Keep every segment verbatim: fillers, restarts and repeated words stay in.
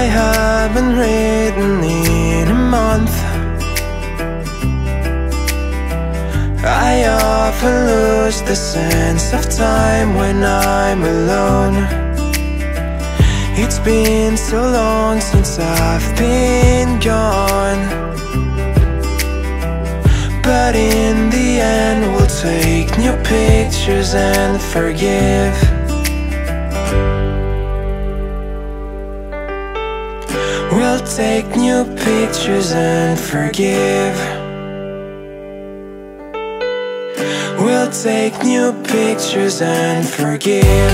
haven't written in a month. I often lose the sense of time when I'm alone. It's been so long since I've been gone, but in the end we'll take new pictures and forgive. We'll take new pictures and forgive. We'll take new pictures and forgive.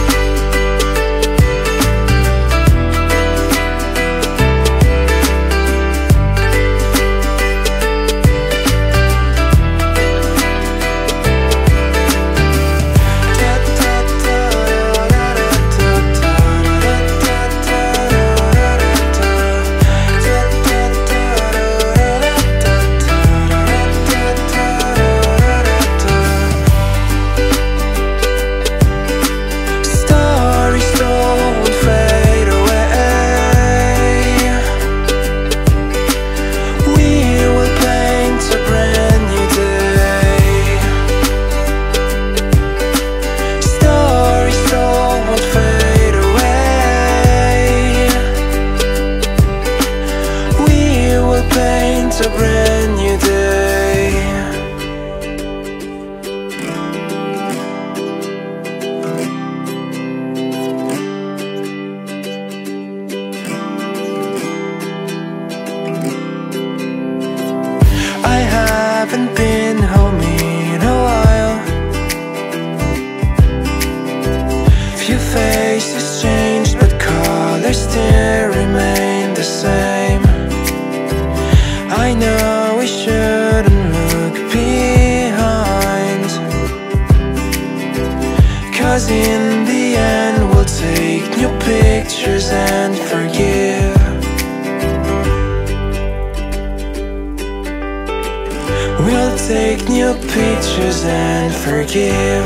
A brand new day. I haven't been home in a while. Few faces changed, but colors still remain the same. I know we shouldn't look behind, 'cause in the end we'll take new pictures and forgive. We'll take new pictures and forgive.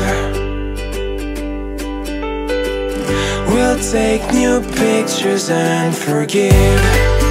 We'll take new pictures and forgive.